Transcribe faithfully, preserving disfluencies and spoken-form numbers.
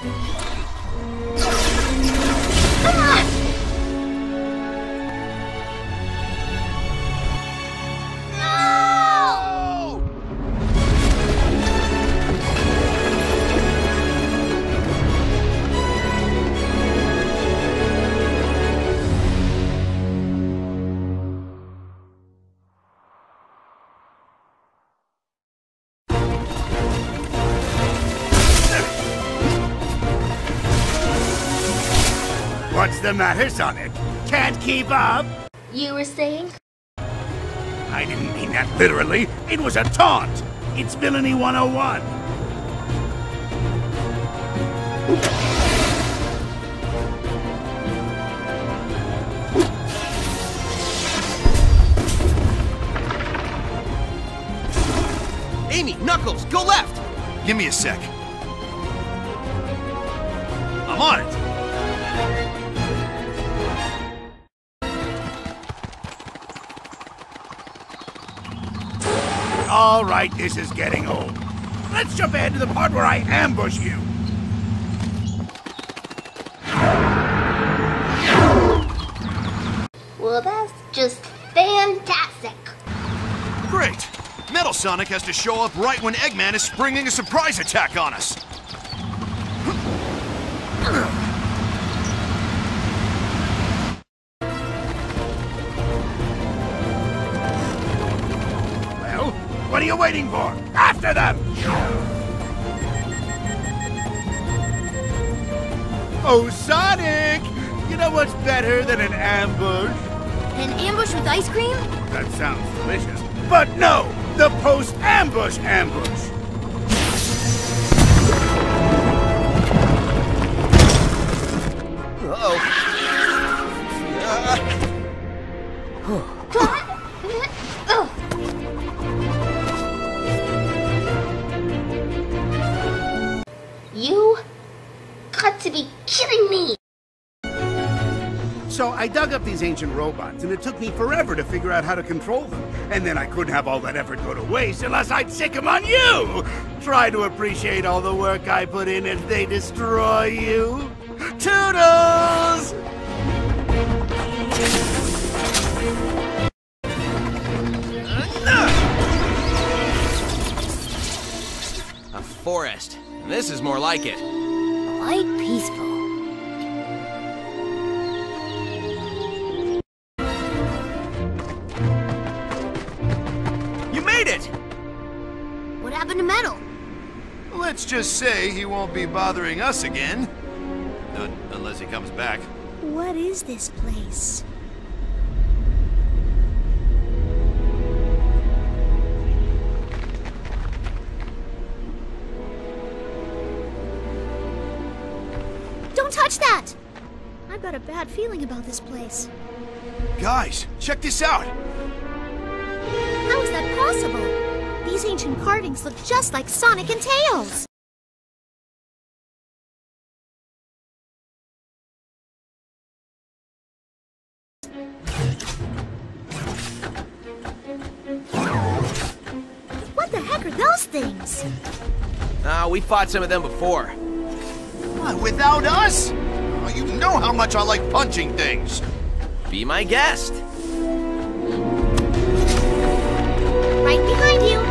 What's the matter, Sonic? Can't keep up? You were saying? I didn't mean that literally. It was a taunt. It's Villainy one oh one. Amy, Knuckles, go left! Give me a sec. I'm on it! All right, this is getting old. Let's jump ahead to the part where I ambush you. Well, that's just fantastic. Great! Metal Sonic has to show up right when Eggman is springing a surprise attack on us. Well, what are you waiting for? After them! Oh, Sonic! You know what's better than an ambush? An ambush with ice cream? That sounds delicious. But no! The post-ambush ambush! Uh-oh. You got to be kidding me! So I dug up these ancient robots, and it took me forever to figure out how to control them. And then I couldn't have all that effort go to waste unless I'd sick them on you! Try to appreciate all the work I put in if they destroy you. Toodles! A forest. This is more like it. Quite peaceful. You made it! What happened to Metal? Let's just say he won't be bothering us again. Uh, unless he comes back. What is this place? Don't touch that! I've got a bad feeling about this place. Guys, check this out! How is that possible? These ancient carvings look just like Sonic and Tails! What the heck are those things? Ah, uh, we fought some of them before. What, without us? Oh, you know how much I like punching things. Be my guest. Right behind you.